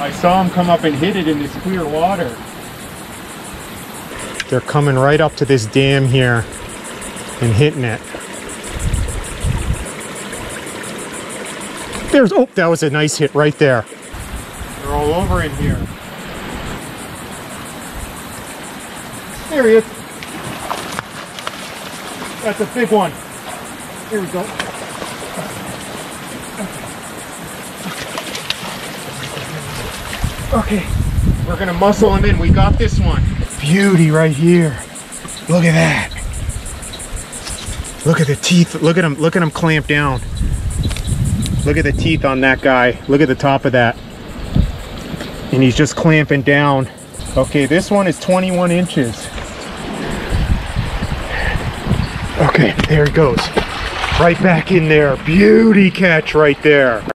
I saw him come up and hit it in this clear water. They're coming right up to this dam here and hitting it. There's, oh, that was a nice hit right there. They're all over in here. There he is. That's a big one. Here we go. Okay, we're gonna muscle him in. We got this one. Beauty right here. Look at that. Look at the teeth. Look at him clamp down. Look at the teeth on that guy. Look at the top of that. And he's just clamping down. Okay, this one is 21 inches. Okay, there he goes. Right back in there. Beauty catch right there.